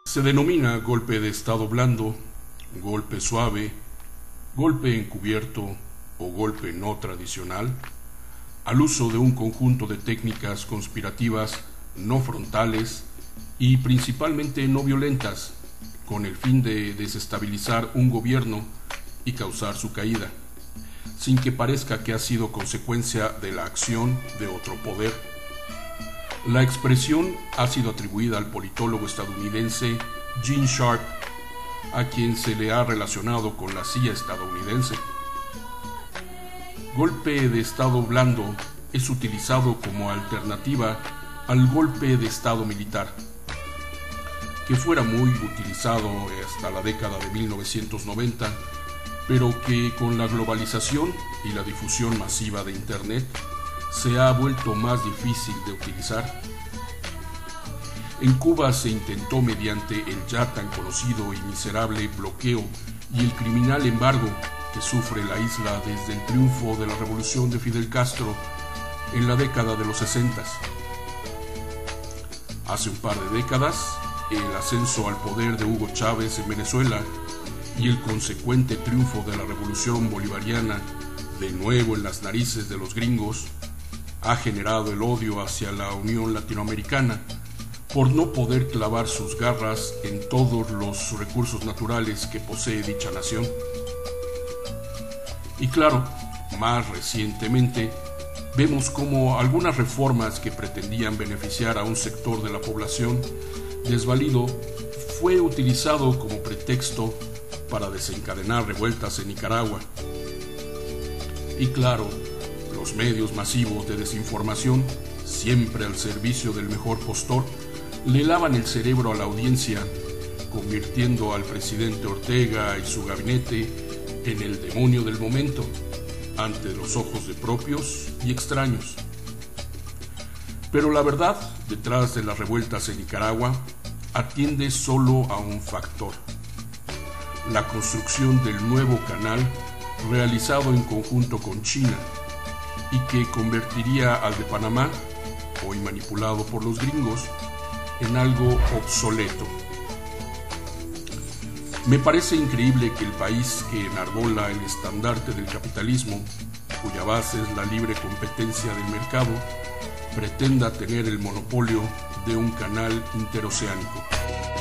Se denomina golpe de estado blando, golpe suave, golpe encubierto o golpe no tradicional, al uso de un conjunto de técnicas conspirativas no frontales y principalmente no violentas, con el fin de desestabilizar un gobierno y causar su caída, sin que parezca que ha sido consecuencia de la acción de otro poder. La expresión ha sido atribuida al politólogo estadounidense Gene Sharp, a quien se le ha relacionado con la CIA estadounidense. Golpe de estado blando es utilizado como alternativa al golpe de estado militar, que fuera muy utilizado hasta la década de 1990, pero que con la globalización y la difusión masiva de Internet se ha vuelto más difícil de utilizar. En Cuba se intentó mediante el ya tan conocido y miserable bloqueo y el criminal embargo que sufre la isla desde el triunfo de la revolución de Fidel Castro en la década de los 60. Hace un par de décadas, el ascenso al poder de Hugo Chávez en Venezuela y el consecuente triunfo de la revolución bolivariana, de nuevo en las narices de los gringos, ha generado el odio hacia la Unión Latinoamericana por no poder clavar sus garras en todos los recursos naturales que posee dicha nación. Y claro, más recientemente, vemos cómo algunas reformas que pretendían beneficiar a un sector de la población desvalido fue utilizado como pretexto para desencadenar revueltas en Nicaragua. Y claro, los medios masivos de desinformación, siempre al servicio del mejor postor, le lavan el cerebro a la audiencia, convirtiendo al presidente Ortega y su gabinete en el demonio del momento, ante los ojos de propios y extraños. Pero la verdad, detrás de las revueltas en Nicaragua, atiende solo a un factor: la construcción del nuevo canal realizado en conjunto con China y que convertiría al de Panamá, hoy manipulado por los gringos, en algo obsoleto. Me parece increíble que el país que enarbola el estandarte del capitalismo, cuya base es la libre competencia del mercado, pretenda tener el monopolio de un canal interoceánico.